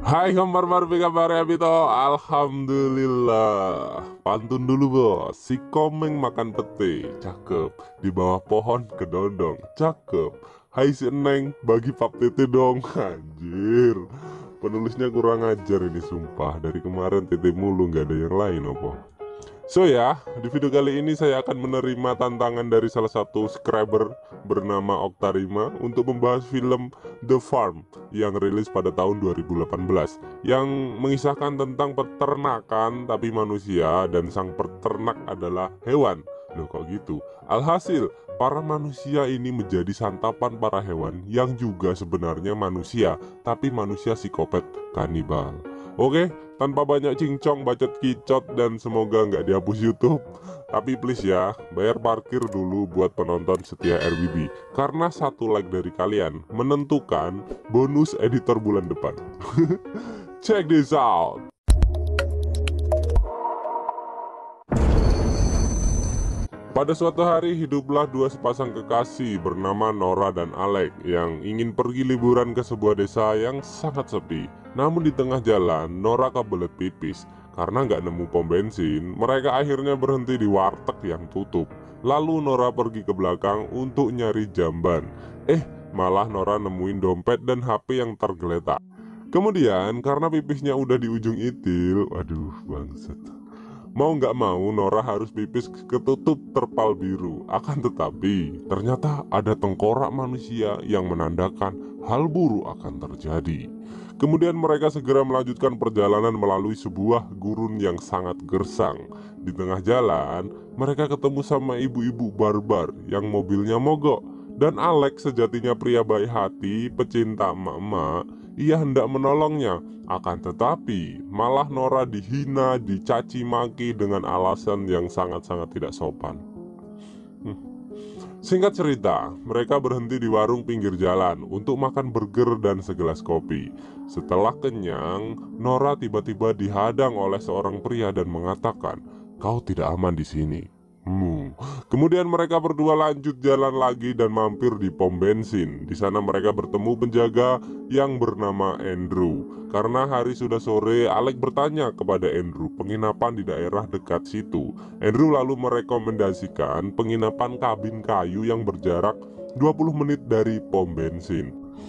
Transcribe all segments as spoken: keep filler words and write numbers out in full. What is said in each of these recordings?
Hai kabar Barbie, kabarnya Bito? Alhamdulillah. Pantun dulu bos. Si Komeng makan pete, cakep. Di bawah pohon kedondong, cakep. Hai si Eneng, bagi pap tete dong. Anjir, penulisnya kurang ajar ini sumpah. Dari kemarin tete mulu, nggak ada yang lain apa. So ya, di video kali ini saya akan menerima tantangan dari salah satu subscriber bernama Oktarima untuk membahas film The Farm yang rilis pada tahun dua ribu delapan belas, yang mengisahkan tentang peternakan tapi manusia dan sang peternak adalah hewan. Loh kok gitu? Alhasil, para manusia ini menjadi santapan para hewan yang juga sebenarnya manusia, tapi manusia psikopat kanibal. Oke, tanpa banyak cincong, bacot kicot, dan semoga nggak dihapus YouTube. Tapi please ya, bayar parkir dulu buat penonton setia R W B. Karena satu like dari kalian menentukan bonus editor bulan depan. Check this out. Pada suatu hari hiduplah dua sepasang kekasih bernama Nora dan Alec yang ingin pergi liburan ke sebuah desa yang sangat sepi. Namun di tengah jalan Nora kebelet pipis. Karena nggak nemu pom bensin, mereka akhirnya berhenti di warteg yang tutup. Lalu Nora pergi ke belakang untuk nyari jamban. Eh, malah Nora nemuin dompet dan H P yang tergeletak. Kemudian karena pipisnya udah di ujung itil, aduh bangsat. Mau nggak mau Nora harus pipis ketutup terpal biru. Akan tetapi ternyata ada tengkorak manusia yang menandakan hal buruk akan terjadi. Kemudian mereka segera melanjutkan perjalanan melalui sebuah gurun yang sangat gersang. Di tengah jalan mereka ketemu sama ibu-ibu barbar yang mobilnya mogok. Dan Alex sejatinya pria baik hati, pecinta emak-emak. Ia hendak menolongnya, akan tetapi malah Nora dihina, dicaci maki dengan alasan yang sangat-sangat tidak sopan. Hmm. Singkat cerita, mereka berhenti di warung pinggir jalan untuk makan burger dan segelas kopi. Setelah kenyang, Nora tiba-tiba dihadang oleh seorang pria dan mengatakan, "Kau tidak aman di sini." Hmm. Kemudian mereka berdua lanjut jalan lagi dan mampir di pom bensin. Di sana mereka bertemu penjaga yang bernama Andrew. Karena hari sudah sore, Alec bertanya kepada Andrew penginapan di daerah dekat situ. Andrew lalu merekomendasikan penginapan kabin kayu yang berjarak dua puluh menit dari pom bensin.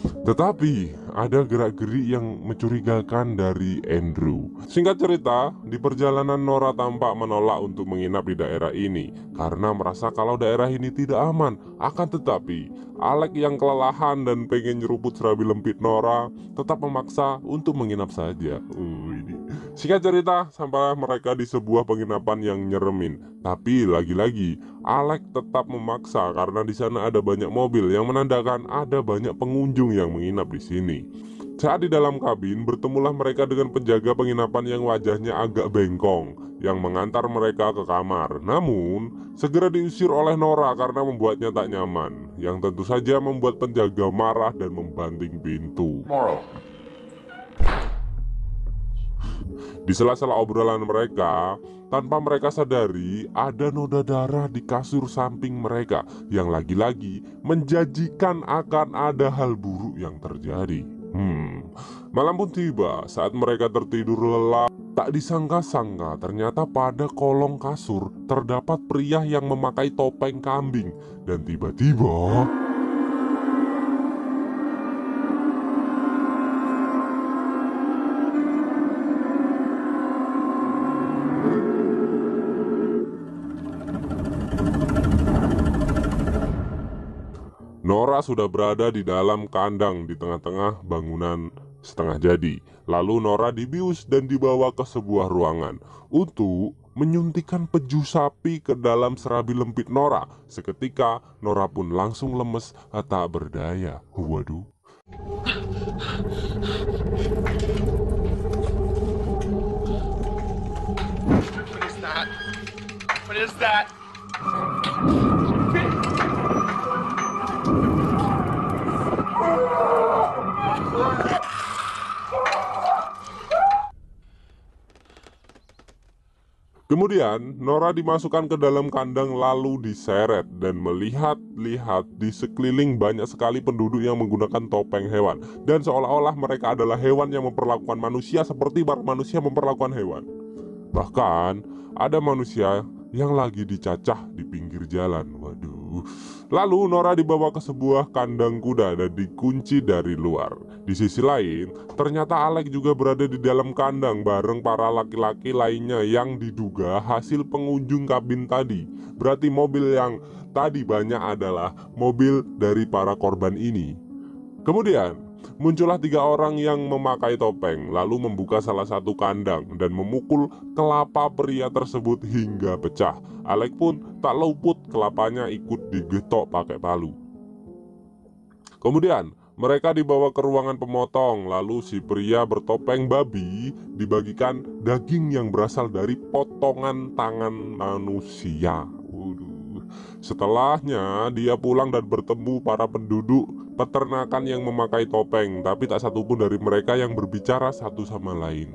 Tetapi ada gerak-gerik yang mencurigakan dari Andrew. Singkat cerita, di perjalanan Nora tampak menolak untuk menginap di daerah ini karena merasa kalau daerah ini tidak aman. Akan tetapi, Alec yang kelelahan dan pengen nyeruput serabi lempit Nora tetap memaksa untuk menginap saja. Uh, ini. Singkat cerita, sampai mereka di sebuah penginapan yang nyeremin. Tapi lagi-lagi, Alec tetap memaksa karena di sana ada banyak mobil yang menandakan ada banyak pengunjung yang menginap di sini. Saat di dalam kabin, bertemulah mereka dengan penjaga penginapan yang wajahnya agak bengkong yang mengantar mereka ke kamar. Namun, segera diusir oleh Nora karena membuatnya tak nyaman, yang tentu saja membuat penjaga marah dan membanting pintu. Moral. Di sela-sela obrolan mereka, tanpa mereka sadari, ada noda darah di kasur samping mereka yang lagi-lagi menjanjikan akan ada hal buruk yang terjadi. Hmm, malam pun tiba saat mereka tertidur lelap. Tak disangka-sangka ternyata pada kolong kasur terdapat pria yang memakai topeng kambing. Dan tiba-tiba Nora sudah berada di dalam kandang di tengah-tengah bangunan setengah jadi. Lalu Nora dibius dan dibawa ke sebuah ruangan untuk menyuntikkan peju sapi ke dalam serabi lempit Nora. Seketika Nora pun langsung lemes tak berdaya. Waduh. What is that? What is that? Kemudian Kemudian Nora dimasukkan ke dalam kandang lalu diseret dan melihat-lihat di sekeliling banyak sekali penduduk yang menggunakan topeng hewan. Dan seolah-olah mereka adalah hewan yang memperlakukan manusia seperti para manusia memperlakukan hewan. Bahkan ada manusia yang lagi dicacah di pinggir jalan. Waduh. Lalu Nora dibawa ke sebuah kandang kuda dan dikunci dari luar. Di sisi lain, ternyata Alex juga berada di dalam kandang bareng para laki-laki lainnya yang diduga hasil pengunjung kabin tadi. Berarti mobil yang tadi banyak adalah mobil dari para korban ini. Kemudian muncullah tiga orang yang memakai topeng lalu membuka salah satu kandang dan memukul kelapa pria tersebut hingga pecah. Alex pun tak luput, kelapanya ikut digetok pakai palu. Kemudian mereka dibawa ke ruangan pemotong, lalu si pria bertopeng babi dibagikan daging yang berasal dari potongan tangan manusia. Waduh. Setelahnya dia pulang dan bertemu para penduduk peternakan yang memakai topeng, tapi tak satupun dari mereka yang berbicara satu sama lain.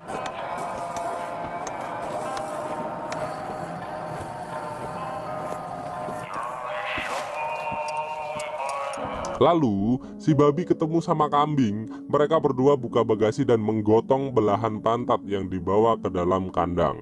Lalu, si babi ketemu sama kambing. Mereka berdua buka bagasi dan menggotong belahan pantat yang dibawa ke dalam kandang.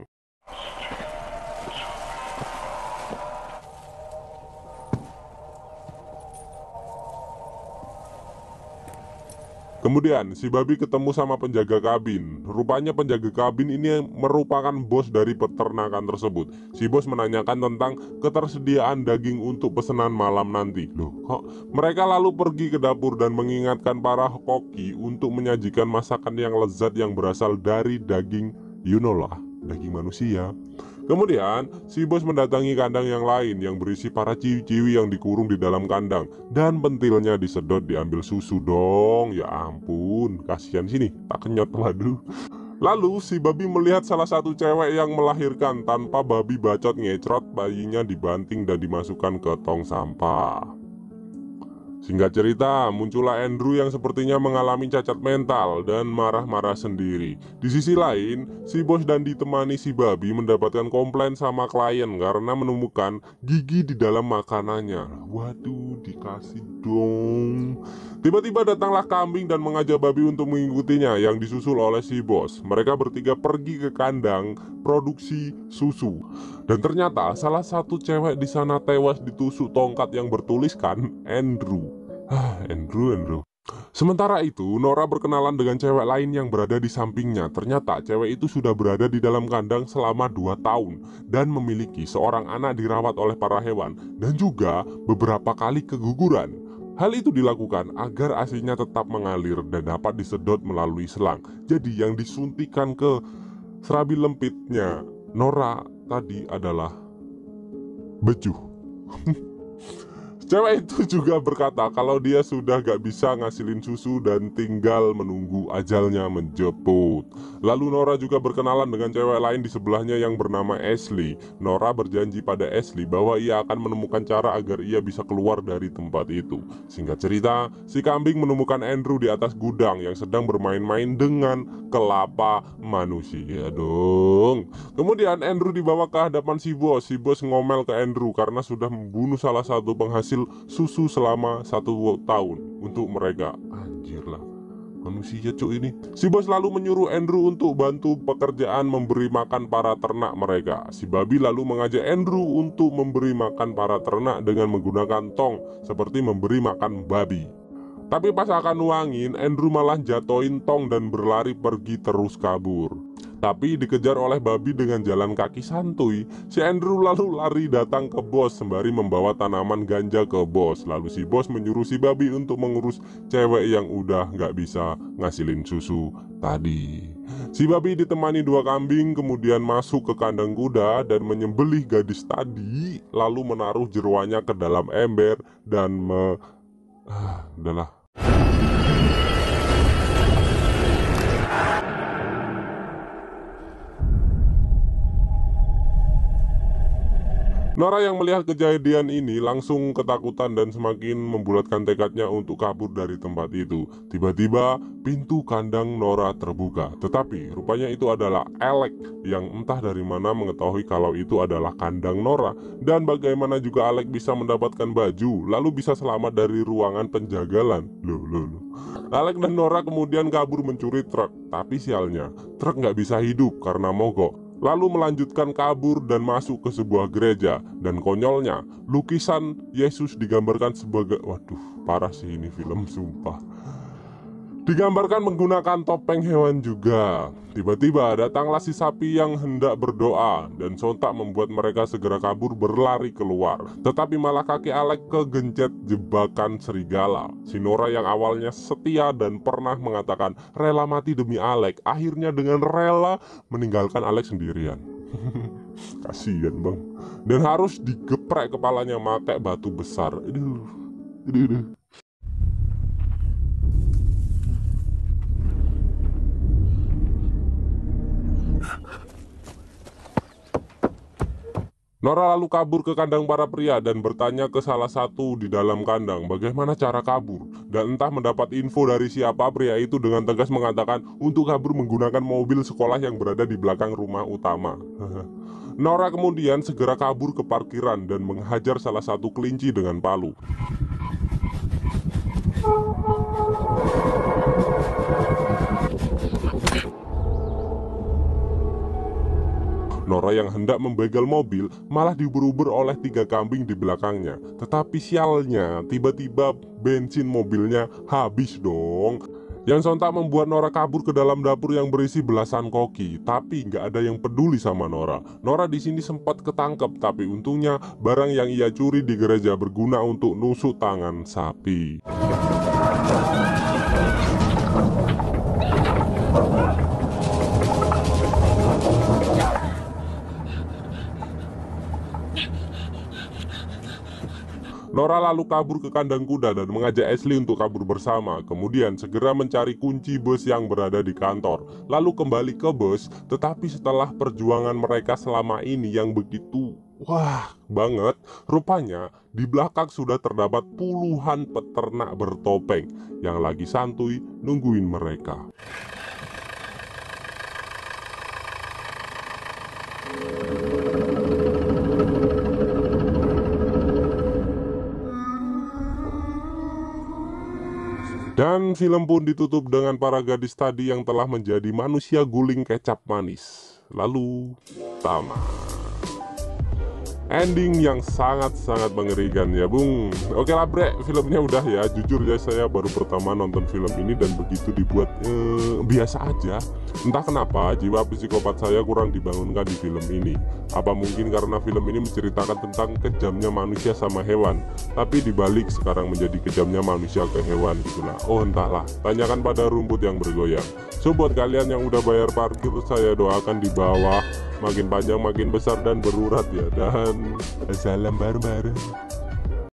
Kemudian si babi ketemu sama penjaga kabin. Rupanya penjaga kabin ini merupakan bos dari peternakan tersebut. Si bos menanyakan tentang ketersediaan daging untuk pesanan malam nanti. Loh, kok mereka lalu pergi ke dapur dan mengingatkan para koki untuk menyajikan masakan yang lezat yang berasal dari daging, you know lah, daging manusia. Kemudian, si bos mendatangi kandang yang lain yang berisi para ciwi-ciwi yang dikurung di dalam kandang. Dan pentilnya disedot diambil susu dong. Ya ampun, kasihan sini, tak kenyot, waduh. Lalu, si babi melihat salah satu cewek yang melahirkan tanpa babi bacot ngecrot, bayinya dibanting dan dimasukkan ke tong sampah. Singkat cerita, muncullah Andrew yang sepertinya mengalami cacat mental dan marah-marah sendiri. Di sisi lain, si bos dan ditemani si babi mendapatkan komplain sama klien karena menemukan gigi di dalam makanannya. Waduh, dikasih dong. Tiba-tiba datanglah kambing dan mengajak babi untuk mengikutinya yang disusul oleh si bos. Mereka bertiga pergi ke kandang produksi susu. Dan ternyata salah satu cewek di sana tewas ditusuk tongkat yang bertuliskan Andrew. Ah, Andrew, Andrew. Sementara itu, Nora berkenalan dengan cewek lain yang berada di sampingnya. Ternyata cewek itu sudah berada di dalam kandang selama dua tahun dan memiliki seorang anak dirawat oleh para hewan dan juga beberapa kali keguguran. Hal itu dilakukan agar A S I-nya tetap mengalir dan dapat disedot melalui selang. Jadi yang disuntikan ke serabi lempitnya Nora tadi adalah bejuh. Cewek itu juga berkata kalau dia sudah gak bisa ngasilin susu dan tinggal menunggu ajalnya menjemput. Lalu Nora juga berkenalan dengan cewek lain di sebelahnya yang bernama Ashley. Nora berjanji pada Ashley bahwa ia akan menemukan cara agar ia bisa keluar dari tempat itu. Singkat cerita, si kambing menemukan Andrew di atas gudang yang sedang bermain-main dengan kelapa manusia dong. Kemudian Andrew dibawa ke hadapan si bos. Si bos ngomel ke Andrew karena sudah membunuh salah satu penghasil susu selama satu tahun untuk mereka. Anjir lah, manusia cuk ini. Si bos lalu menyuruh Andrew untuk bantu pekerjaan memberi makan para ternak mereka. Si babi lalu mengajak Andrew untuk memberi makan para ternak dengan menggunakan tong seperti memberi makan babi. Tapi pas akan nuangin, Andrew malah jatoin tong dan berlari pergi terus kabur. Tapi dikejar oleh babi dengan jalan kaki santuy, si Andrew lalu lari datang ke bos sembari membawa tanaman ganja ke bos. Lalu si bos menyuruh si babi untuk mengurus cewek yang udah gak bisa ngasilin susu tadi. Si babi ditemani dua kambing kemudian masuk ke kandang kuda dan menyembelih gadis tadi, lalu menaruh jeruannya ke dalam ember dan me... Ah, udahlah. Nora yang melihat kejadian ini langsung ketakutan dan semakin membulatkan tekadnya untuk kabur dari tempat itu. Tiba-tiba pintu kandang Nora terbuka, tetapi rupanya itu adalah Alec yang entah dari mana mengetahui kalau itu adalah kandang Nora. Dan bagaimana juga Alec bisa mendapatkan baju lalu bisa selamat dari ruangan penjagalan. Loh, loh, loh. Alec dan Nora kemudian kabur mencuri truk, tapi sialnya truk nggak bisa hidup karena mogok. Lalu melanjutkan kabur dan masuk ke sebuah gereja. Dan konyolnya, lukisan Yesus digambarkan sebagai... Waduh, parah sih ini film, sumpah. Digambarkan menggunakan topeng hewan juga. Tiba-tiba datanglah si sapi yang hendak berdoa dan sontak membuat mereka segera kabur berlari keluar. Tetapi malah kaki Alec kegencet jebakan serigala. Si Nora yang awalnya setia dan pernah mengatakan rela mati demi Alec, akhirnya dengan rela meninggalkan Alec sendirian. Kasian bang. Dan harus digeprek kepalanya pakai batu besar. Aduh, aduh, aduh. Nora lalu kabur ke kandang para pria dan bertanya ke salah satu di dalam kandang bagaimana cara kabur. Dan entah mendapat info dari siapa, pria itu dengan tegas mengatakan untuk kabur menggunakan mobil sekolah yang berada di belakang rumah utama. Nora kemudian segera kabur ke parkiran dan menghajar salah satu kelinci dengan palu. Nora yang hendak membegal mobil malah diuber-uber oleh tiga kambing di belakangnya. Tetapi sialnya, tiba-tiba bensin mobilnya habis dong. Yang sontak membuat Nora kabur ke dalam dapur yang berisi belasan koki. Tapi nggak ada yang peduli sama Nora. Nora di sini sempat ketangkep, tapi untungnya barang yang ia curi di gereja berguna untuk nusuk tangan sapi. Nora lalu kabur ke kandang kuda dan mengajak Ashley untuk kabur bersama. Kemudian segera mencari kunci bus yang berada di kantor. Lalu kembali ke bus, tetapi setelah perjuangan mereka selama ini yang begitu wah banget, rupanya di belakang sudah terdapat puluhan peternak bertopeng yang lagi santuy nungguin mereka. Dan film pun ditutup dengan para gadis tadi yang telah menjadi manusia guling kecap manis. Lalu tamat. Ending yang sangat-sangat mengerikan ya bung. Oke lah bre, filmnya udah ya. Jujur ya saya baru pertama nonton film ini dan begitu dibuat eh, biasa aja. Entah kenapa jiwa psikopat saya kurang dibangunkan di film ini. Apa mungkin karena film ini menceritakan tentang kejamnya manusia sama hewan, tapi dibalik sekarang menjadi kejamnya manusia ke hewan gitulah. Oh entahlah, tanyakan pada rumput yang bergoyang. So buat kalian yang udah bayar parkir, saya doakan di bawah makin panjang makin besar dan berurat ya. Dan salam bareng-bareng.